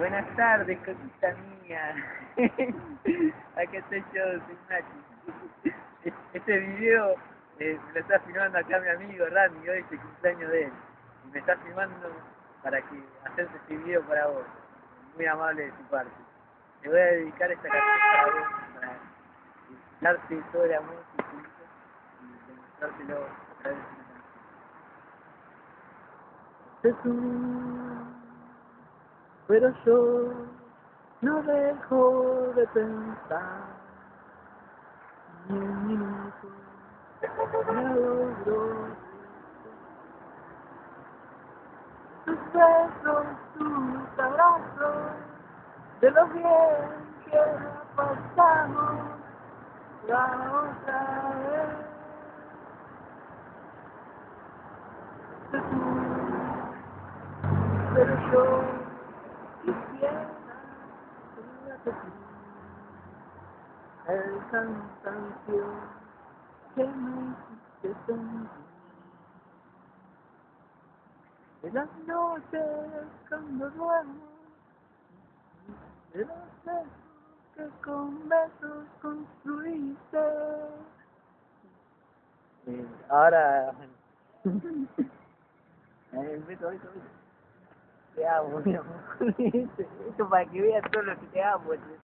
Buenas tardes, cosita mía. Acá estoy yo, soy Nachi. Este video me lo está filmando acá mi amigo Randy, hoy es el cumpleaños de él. Y me está filmando para que hacerte este video para vos. Muy amable de tu parte. Te voy a dedicar esta canción para vos, para darte todo el amor que siento y demostrártelo a través de una canción. Sé tú, pero yo no dejo de pensar ni un minuto me logro tus besos, tus abrazos, de lo bien que pasamos la otra vez. Sé tú, pero yo quisiera que tú el cansancio que me hiciste sentir. De las noches cuando duermo, de los besos que con besos construiste. Ahora, beso. Te amo, mi amor. Esto para que veas todo lo que te amo.